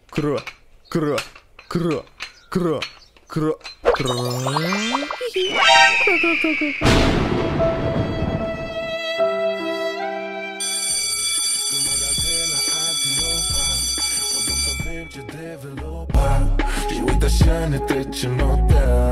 Și uite așa ne trece noaptea.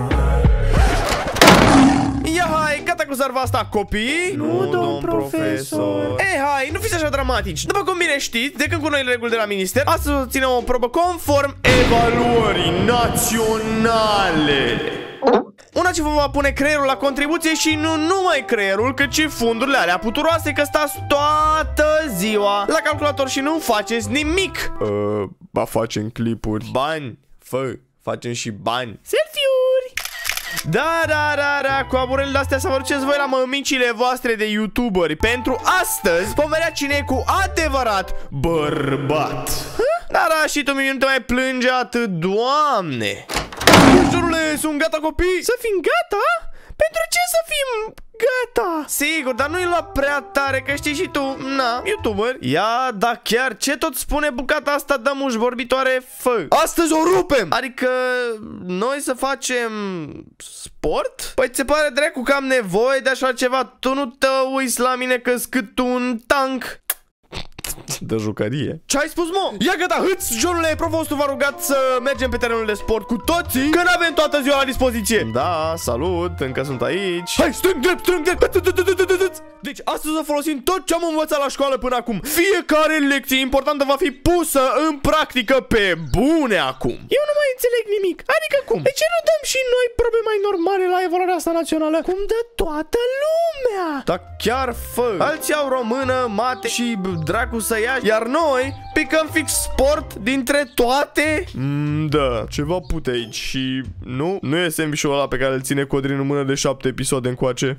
Ia hai, gata cu zarva asta, copii? Nu, domn profesor. Hai, nu fiți așa dramatici. După cum bine știți, de când cu noile reguli de la minister, astăzi o ținem o probă conform evaluării naționale. Una ce vă va pune creierul la contribuție și nu numai creierul, cât și fundurile alea puturoase, că stați toată ziua la calculator și nu faceți nimic. Ba facem clipuri. Bani, facem și bani. Selfie-uri. Da, cu aburele astea să vă duceți voi la mămicile voastre de youtuberi. Pentru astăzi vom vedea cine e cu adevărat bărbat. Da, și tu nu te mai plânge atât, Doamne. Jurule, sunt gata, copii? Să fim gata? Pentru ce să fim gata? Sigur, dar nu-i la prea tare, că știi și tu, na, youtuber. Ia, da chiar, ce tot spune bucata asta de muș vorbitoare, fă? Astăzi o rupem! Adică noi să facem sport? Păi ți se pare, dracu, că am nevoie de așa ceva? Tu nu te uiți la mine că-s cât un tank de jucărie. Ce ai spus, mă? Ia gata, hâț, Johnule, profesor v-a rugat să mergem pe terenul de sport cu toții, că n-avem toată ziua la dispoziție. Da, salut, încă sunt aici. Hai, strâng drept. Deci, astăzi o folosim tot ce am învățat la școală până acum. Fiecare lecție importantă va fi pusă în practică pe bune acum. Eu nu mai înțeleg nimic. Adică cum? De ce nu dăm și noi probe mai normale la evaluarea asta națională? Cum dă toată lumea? Da chiar fă. Alții au română, mate și dracu să ia, iar noi picăm fix sport dintre toate. Da, ceva pute aici și nu e sandwich-ul ăla pe care îl ține Codrin în mână de 7 episoade încoace.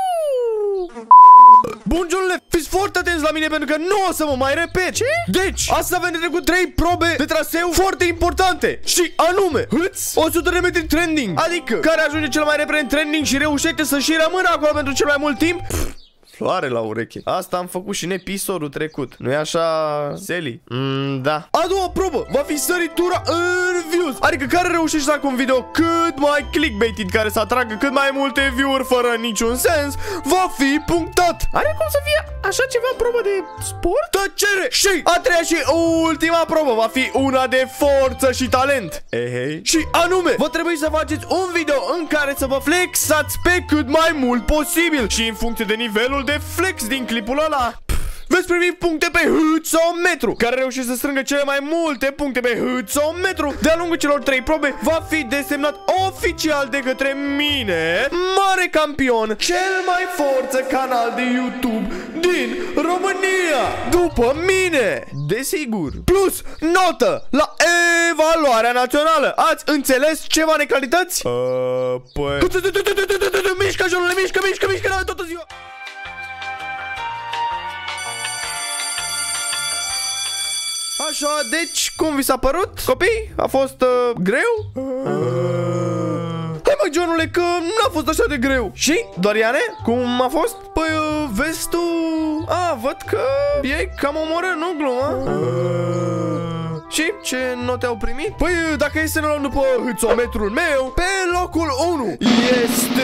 Bun, Johnule, fiți foarte atenți la mine pentru că nu o să mă mai repet. Ce? Deci, astăzi avem de trecut 3 probe de traseu foarte importante. Și anume, 100 de metri trending. Adică, care ajunge cel mai repede în trending și reușește să și rămână acolo pentru cel mai mult timp. Floare la ureche. Asta am făcut și în episodul trecut. Nu-i așa, Seli? Da. A doua probă va fi săritura în views. Adică care reușește să facă un video cât mai clickbaited, care să atragă cât mai multe view-uri fără niciun sens, va fi punctat. Are cum să fie așa ceva probă de sport? Tăcere! Și a treia și ultima probă va fi una de forță și talent. Ehei. Și anume, va trebui să faceți un video în care să vă flexați pe cât mai mult posibil. Și în funcție de nivelul de flex din clipul ăla, veți primi puncte pe hâțometru. Care reușește să strângă cele mai multe puncte pe hâțometru de-a lungul celor 3 probe va fi desemnat oficial de către mine mare campion, cel mai forță canal de YouTube din România, după mine, desigur. Plus notă la evaluarea națională. Ați înțeles ceva necalități? Păi... Mișcă, Johnule, mișcă, toată ziua. Așa, deci, cum vi s-a părut, copii? A fost greu? Hai mă, Johnule, că n-a fost așa de greu. Și, Doriane, cum a fost? Păi, vezi tu... văd că e cam omorât, nu gluma? Și ce note au primit? Păi, dacă e să ne luăm după hâțometrul meu, pe locul 1 este...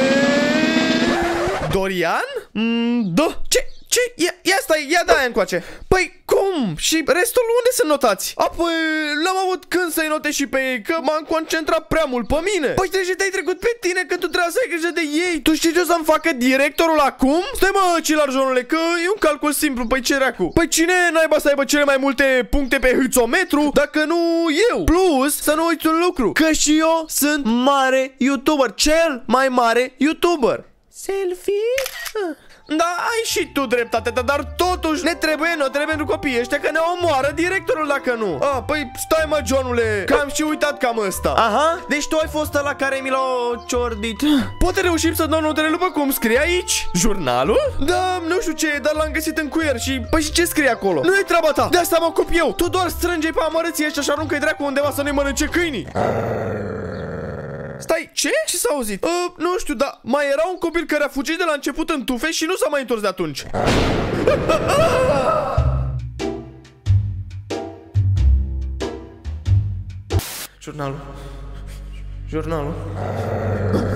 Dorian? Da. Ia stai, ia da-aia încoace. Păi cum? Și restul unde sunt notați? Apoi l-am avut când să-i note și pe ei, că m-am concentrat prea mult pe mine. Păi te-ai trecut pe tine, că tu trebuie să ai grijă de ei. Tu știi ce o să-mi facă directorul acum? Stai mă, Cilar Johnule, că e un calcul simplu. Păi ce reacu? Păi cine naiba să aibă cele mai multe puncte pe hâțometru dacă nu eu? Plus, să nu uiți un lucru, că și eu sunt mare YouTuber, cel mai mare YouTuber. Selfie? Da, ai și tu dreptate, dar totuși ne trebuie note pentru copiii ăștia, că ne omoară directorul dacă nu. Păi stai mă, Johnule, că am și uitat cam ăsta. Aha, deci tu ai fost ăla care mi l-a ciordit. Poate reușim să dăm notele după cum scrie aici? Jurnalul? Da, nu știu ce, dar l-am găsit în cuier și... Păi și ce scrie acolo? Nu e treaba ta, de asta mă ocup eu. Tu doar strânge-i pe amărății ăștia și aruncă-i dracu undeva să ne mănânce câinii. Stai, ce? Ce s-a auzit? Nu știu, dar mai era un copil care a fugit de la început în tufe și nu s-a mai întors de atunci. Jurnalul.